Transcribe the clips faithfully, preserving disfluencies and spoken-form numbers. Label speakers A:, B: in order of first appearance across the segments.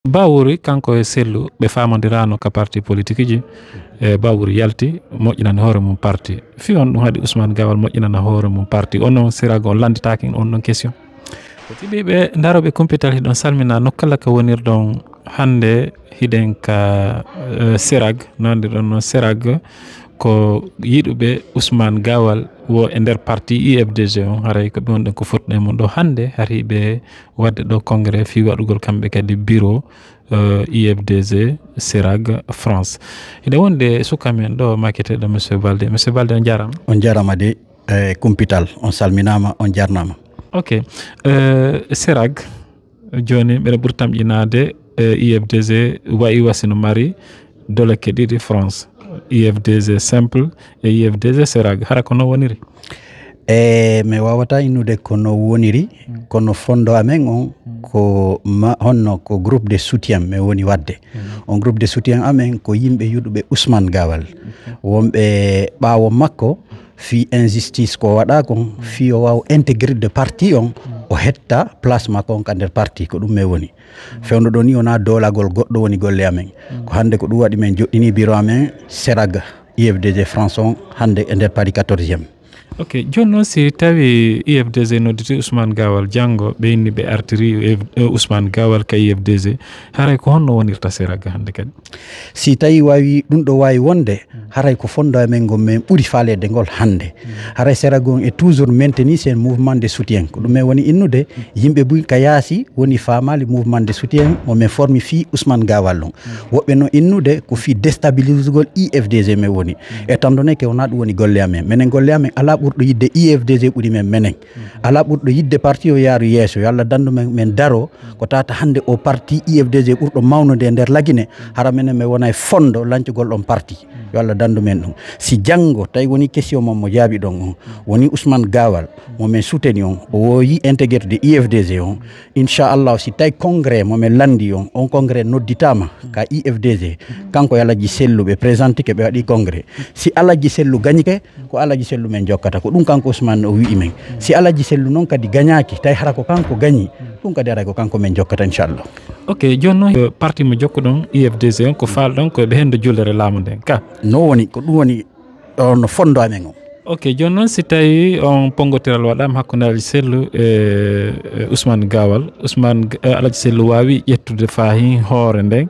A: Bawuri kanko e sellu ɓe famodirano ka parti politique ji e Bawuri yalti moƴƴinani hoore mum parti fi on ɗum haɗi Ousmane Gawal moƴƴinana hoore mum parti on noon sirago on landitaki on ɗon question tiɓiɓe daroɓe kumpital hiɗon salmina nokkala ka wonirɗon hande hiɗen ka uh, Sirag nande ɗon no Sirag ko yiɗuɓe Ousmane Gawal wo e nder parti I F D G on haray ko ɓe wonɗen ko fotɗe mum ɗo hande hariɓe wadde ɗo congrès fi waɗugol kamɓe kadi bureau uh, I F D G Sirag France ine wonde sukamen ɗo makketeɗo monsieur Balde monsieur Balde on jarama
B: on jarama de e kumpital on salminama on jarnama
A: ok uh, Sirag joni ɓeɗa ɓuuri tamƴinade uh, I F D G wayi wasino mari doleke ɗiɗi France I F D G simple e I F D G Sirag hara kono woniri
B: e mi wawata innude kono woniri mm. kono fondo amen on mm. ko ma, honno ko groupe de soutien mi woni wadde mm. on groupe de soutien amen ko yimɓe yuɗuɓe Ousmane Gawal mm. wonɓe ɓawo makko fi injustice ko waɗa kon mm. fi o waw intégré de parti on mm. o hetta place makko on ka nder parti ko ɗum mi woni mm. fewno ɗo ni wona dolagol goɗɗo woni golle amen mm. ko hande ko ɗum waɗi men joɗɗini bureau amen Sirag I F D G France on hande e nder Paris quatorzième.
A: ok joni noon si tawi I F D G nodditi Ousmane Gawal janggo ɓe inni ɓe artiri Ousmane Gawal ka I F D G haray ko honno wonirta Sirag hande kadi
B: si tawi wawi ɗum ɗo wawi wonde haray ko fondo amen gol men ɓuuri falede ngol hande haray Sirag on est toujours maintenu sen mouvement de soutien ko ɗum men woni innude yimɓe ɓuuri ka yaasi woni famali mouvement de soutien mo men formi fi Ousmane Gawal on woɓɓe no innude ko fi déstabilisegol I F D G men woni étant donné que wona ɗum woni golle amen minen golle amen ala ɓurɗo yidde I F D G ɓuuri men menen ala ɓurɗo yidde parti o yaaru yeeso yo Allah dandu men men daro ko tata hande o parti I F D G ɓurɗo mawnude e nder lagine hara menen mi wona e fondo lancugol ɗon parti yo Allah dandu men ɗum si janggo tawi woni question mon mo jaabi ɗon on woni Ousmane Gawal momin souteni on o woyi intégré de I F D G on inchallah si tawi congrès momin landi on on congrès nodditama ka I F D G kanko e Alaji Sellu ɓe présente ke ɓe waɗi congrès si Alaji Sellu gañike ko Alaji Sellu men jokkata ko ɗum kanko Ousmane o wi men si Alaji Sellu noon kadi gañaki tawi hara ko kanko gañi ɗum kadi hara ko kanko men jokkata inchallah.
A: ok joni noon parti mo jokku ɗon I F D G on ko falɗon koɓe hende jullere laamu nden ka
B: no woni ko ɗum woni ɗon fondo amen o
A: ok joni noon si tawi on pongotiral waɗama hakkude Alaji Sellu e Ousmane Gawal Ousmane Alaji Sellu wawi ƴettude fahi hoore nden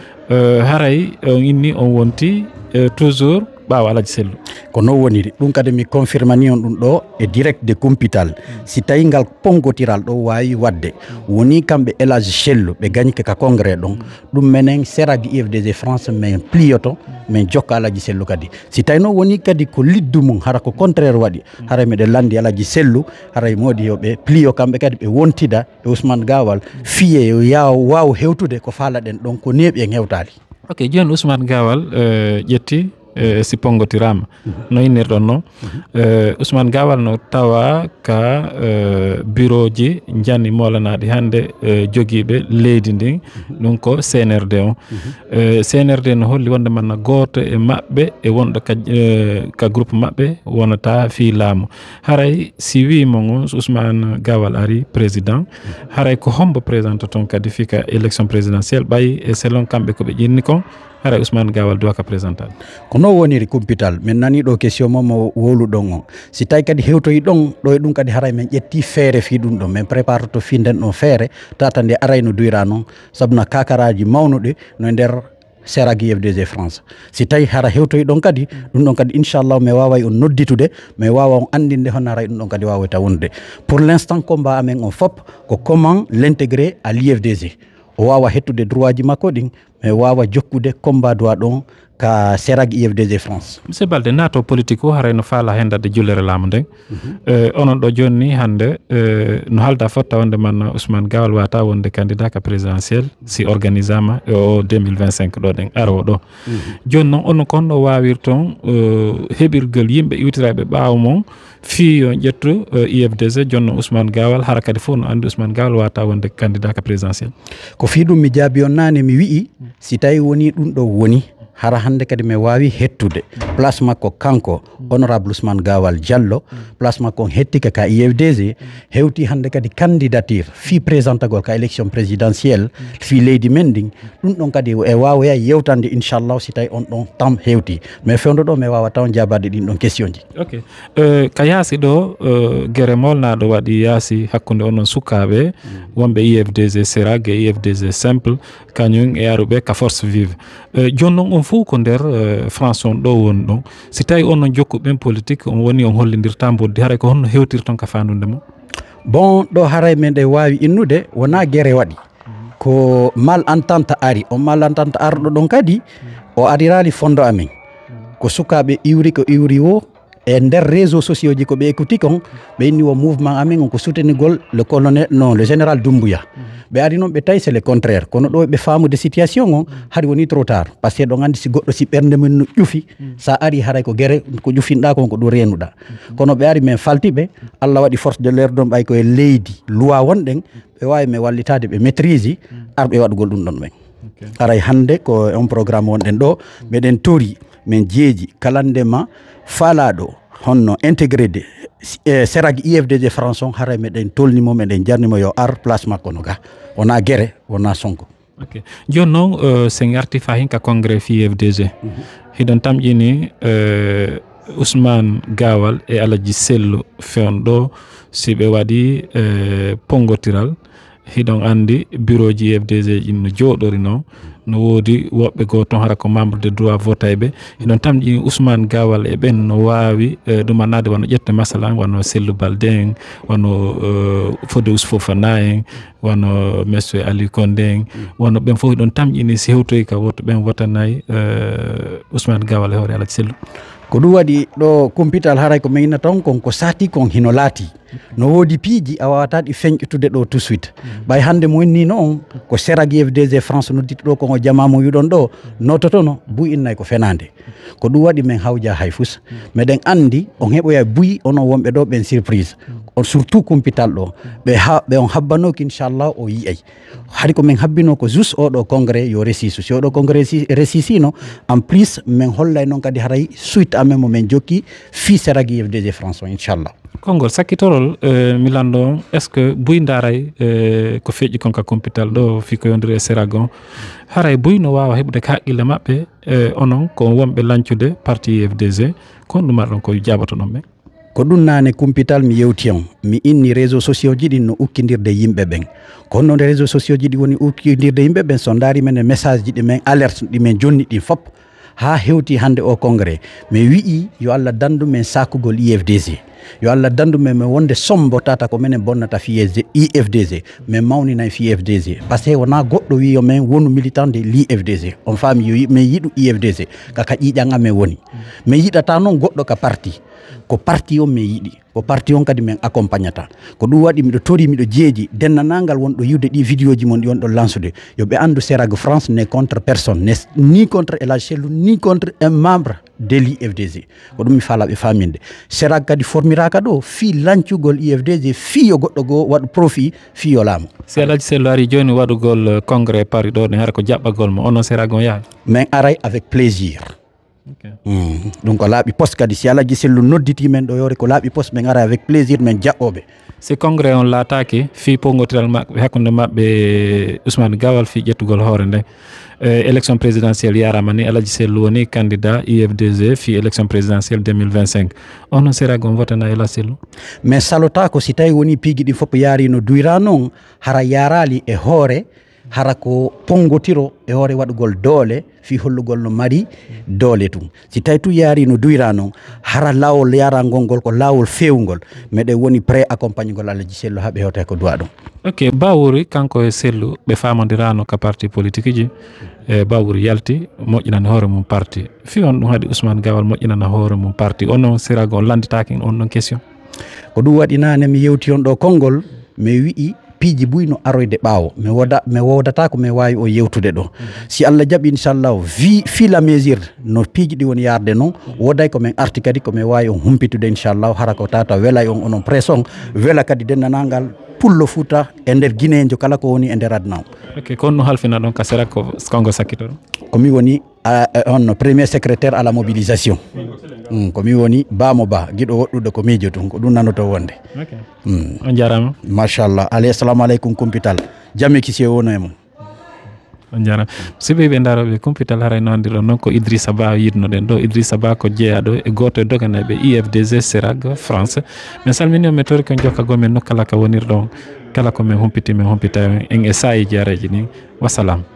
A: haray on inni on wonti toujours ɓawa Alaji Sellu
B: ko non woniri ɗum kadi mi confirmani on ɗum ɗo e direct de compital si tawi ngal pongotiral ɗo wawi wadde woni kamɓe Alaji Sellu ɓe gañike ka congrès ɗon ɗum menen Sirag I F D G France min pliyoto min jokka Alaji Sellu kadi si tawi noon woni kadi ko liddu mum hara ko contraire waɗi haray miɗen landi Alaji Sellu haray modi yoɓe pliyo kamɓe kadi ɓe wontida e Ousmane Gawal fiye yo yaw waw hewtude ko falaɗen ɗon ko neeɓi en hewtali.
A: ok joni Ousmane Gawal ƴetti Uh, si pongotirama mm -hmm. no innirɗon no mm -hmm. uh, Ousmane Gawal no tawa ka uh, bureau ji janni molanaɗi hande uh, joguiɓe leydi ndin ɗum mm -hmm. ko C N R D on mm -hmm. uh, C N R D no holli wonde manna goto e mabɓe e wonɗo ka, uh, ka groupe mabɓe wonata fi laamu haray si wimon Ousmane Gawal ari président mm -hmm. haray ko hombo présente ton kadi fika élection présidentielle ɓayi e selon kamɓe koɓe ƴinni kon haray Ousmane Gawal doit ka présental
B: ko no woniri kumpital min nani ɗo question mo mo woluɗon on si tawi kadi hewtoyi ɗon ɗo e ɗum kadi haray min ƴetti feere fi ɗum ɗon min prépare to fi nden ɗon feere tata nde arayno duyra noon sabuna kakaraji mawnuɗe no nder Sirag I F D G France si tawi hara hewtoyi ɗon kadi ɗum ɗon kadi inchallah mi wawa on nodditude mi wawa on andinde hono haray ɗum ɗon kadi wawata wonde pour l'instant combat amen on fop ko comment l'intégrer à l'I F D G o wawa hettude droit ji makko ɗin mais wawa jokkude combat droit ɗon ka Sirag I F D G France.
A: monsieur Balde nato politique o haray no faala hendade jullere laamu nden mm -hmm. uh, onon ɗo joni hande uh, no halda fotta wonde man Ousmane Gawal wata wonde candidat ka présidentiel si organisama o deux mille vingt-cinq ɗo ɗen aro ɗo mm -hmm. joni noon ono kon ɗo wawir toon uh, heɓirgol yimɓe iwtiraɓe ɓawo mon fi on ƴettu uh, I F D G jonno Ousmane Gawal hara kadi fof no andi Ousmane Gawal wata wonde candidat ka présidentiel
B: ko fi ɗum mi jaabi on nane mi wi'i si tawi woni ɗum ɗo woni hara hande kadi mi wawi hettude place makko kanko honorable Ousmane Gawal Diallo place makko hettike ka I F D G hewti hande kadi candidature fi présentagol ka élection présidentielle fi leydi men ndin ɗum ɗon kadi e wawoya yewtande inchallah si tawi on ɗon tam hewti mais fewndo ɗo mi wawa taw jabade ɗin ɗon question ji.
A: Ok, uh, ka yaasi ɗo uh, guere molnaɗo waɗi yaasi hakkude onon sukaɓe mm. wonɓe I F D G Serag e I F D G simple kañum e aruɓe ka force vive uh, joni noon on fof ko nder uh, France on ɗo woni ɗon si tawi onon jokkuɓe politique on woni on hollidirta boddi haray ko honno hewtirton ka fandude mo.
B: Bon ɗo haray men ɗe wawi innude wona guere waɗi mm. ko mal entente ari o mal entente arɗo ɗon kadi mm. o arirali fondo amen mm. ko sukaɓe iwri ko iwri o e nder réseaux sociaux ji ko ɓe écouti kon ɓe inni o mouvement amen on ko soutenigol le colonel non le général Doumbouya ɓe ari noon ɓe tawi c'est le contraire kono ɗo ɓe famude situation on haɗi woni trop tard par ce que ɗon andi si goɗɗo si ɓernde mum no ƴufi sa ari haray ko guere ko ƴufinɗa kon ko ɗum renuɗa kono ɓe ari men faltiɓe Allah waɗi force de l'air ɗon ɓay koye leydi loi wonɗen ɓe wawi men wallitade ɓe maîtrise arɓe waɗugol ɗum ɗon ɓen haray hande ko on programme wonɗen ɗo meɗen tori men jeeji kalandema faalaɗo honno intégré de e Serag I F D G France on haray meɗen tolnimo meɗen jarnimo yo ar place makko no ga wona guere wona Sonko.
A: Ok, joni noon uh, sen arti fahin ka congrès fi I F D G mm -hmm. hiɗon tamƴini uh, Ousmane Gawal e Alaji Sellu fewn ɗo si ɓe waɗi uh, pongotiral hiɗon andi bureau ji I F D G ɗin no jooɗori noon no woodi woɓɓe goo toon hara ko membre de droit vote ɓe hiɗon tamƴini Ousmane Gawal e ɓen no wawi ɗumannade wano ƴette masalan wano Sellou Balde en wano uh, Fodé Ousfofana en wano monsieur Ali Condé en wano ɓen fof hiɗon tamƴini si hewtoyi ka woto ɓen wotanayi uh, Ousmane Gawal e hoore Alaji Sellu
B: ko ɗum waɗi ɗo kumpital haray ko mayna ton kon ko sati kon hino laati no woodi piiji a wawata ɗi feñƴitude ɗo tout suite ɓay hande mo wonni noon ko Serag I F D G France nodditi ɗo kon o jamamo wiɗon ɗo nototono buy innay ko fenande ko ɗum waɗi men hawja hay fus meɗen andi on heɓoya buy onon wonɓe ɗo ɓen surprise on surtout kumpital ɗo ɓe ha ɓe on habbanoki inchallah o yiyay haɗi ko min habbino ko juste oɗo congrès yo resisu si oɗo congrès resisino en plus min hollay noon kadi haray suite amen mo min jokki fi Serag I F D G France o inchallah.
A: Kongol sakkitorol uh, mi lando on est ce que buy daray uh, ko feƴƴi kon ka compital ɗo fi ko yondiri e Serag on haray buy no wawa heɓude ka haqqille maɓɓe uh, onon ko wonɓe lancude parti I F D G kon ɗum marɗon ko jabato ɗon ɓe
B: ko ɗum nane kumpital mi yewti on mi inni réseaux sociaux ji ɗin no ukkidirde yimɓe ɓen kono noon réseaux sociaux ji ɗi woni ukkidirde yimɓe ɓen so daari men e message ji ɗi men alerte ɗi men jonni ɗin fop ha hewti hande o congrès mi wi'i yo Allah dandu men sakugol I F D G yo Allah dandu men men wonde sombo tata ko menen bonnata fi I F D G men mawnina fi I F D G parce que wona goɗɗo wi yo men wonu militant de l'I F D G on fami yo men yiɗu I F D G kaka ƴiƴan amen woni men yiɗata noon goɗɗo ka parti ko parti on min yiɗi ko parti on kadi min accompagnata ko ɗum waɗi miɗo tori miɗo jeeji dennanagal wonɗo yiwde ɗi vidéo ji mon ɗi wonɗo lansude yo ɓe andu Serag France n'est contre personne n'est ni contre Elhadji Sellu ni contre un membre de l'I F D G ko ɗum mi faalaɓe faminde Serag kadi formiraka ɗo fi lancugol I F D G fi yo goɗɗo goo waɗa profit fi yo laamu
A: si Elhadji Sellu ari joni waɗugol congrès Paris ɗo ne hara ko jaɓɓagol mo onon Serag on yaha
B: min aray avec plaisir. Okay. Mm. Donc ko laaɓi poste kadi si Elhadji Sellu nodditi men ɗo yore ko laaɓi poste min ara avec plaisir men jaɓɓoɓe
A: si congrès on laataki fi pongotiral maɓɓe hakkude maɓɓe Ousmane Gawal fi ƴettugol hoore nde euh, élection présidentielle yarama ni Elhadji Sellu woni candidat I F D G fi élection présidentielle deux mille vingt-cinq onon Serag on votana Elhadji Sellu
B: mais salota ko si tawi woni piigui ɗi fof yaari no duyra noon hara yarali e hoore hara ko pongotiro e hoore waɗugol doole fi hollugol no mari doole tum si tawi tu yaari no duyra noon hara lawol yarangol ngol ko lawol fewgol meɗen woni pré accompagne gol Elhadji Sellu haaɓe hewta ko duwa ɗum.
A: Ok, Bawuri kanko e Sellu ɓe famodirano ka parti politique ji e Bawuri yalti moƴƴinani hoore mum parti fi on ɗum haɗi Ousmane Gawal moƴƴinana hoore mum parti on noon Serag on landitaki on ɗon question
B: ko ɗum waɗi nane mi yewti on ɗo konngol mi wi'i piiji buyno aroyde ɓaawo mi woda mi wodata ko mi wawi o yewtude ɗo si Allah jaɓi inchallah vi fi la mesure no piiji ɗi woni yarde noon woday ko min arti kadi ko mi wawi on humpitude inchallah hara ko tata welay on onon presse on wela kadi dennanagal pullo Fouta e nder guinéjo kala ko woni e nder adna o.
A: Ok, kono halfina ɗon ka Serag ko kongo sakkito ɗo
B: komi woni on premier secrétaire à la mobilisation mm, ko mi woni Bamo Ba giɗo woɗɗude ko miijo tun ko ɗum nanoto wonde
A: okay.
B: mm.
A: on jarama
B: machallah ali assalamu aleykum kumpital jamme kisi wono e mum
A: on jarama sibi ɓe daroɓe kumpital haray no andiɗo noon ko Idrissa Ba yidnoɗen ɗo Idrissa Ba ko jeeyaɗo e goto e doganeɓe I F D G Serag France min salmini on mi tori kon jokkagol men nokkala ka wonirɗon kala ko min humpiti min humpita en e sayiji areji ni wassalam.